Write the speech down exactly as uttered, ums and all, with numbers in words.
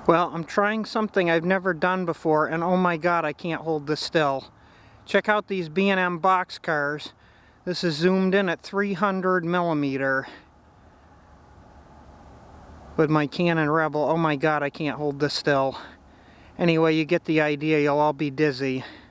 Well, I'm trying something I've never done before, and oh my god, I can't hold this still. Check out these B and M boxcars. This is zoomed in at three hundred millimeter with my Canon Rebel. Oh my god, I can't hold this still. Anyway, you get the idea. You'll all be dizzy.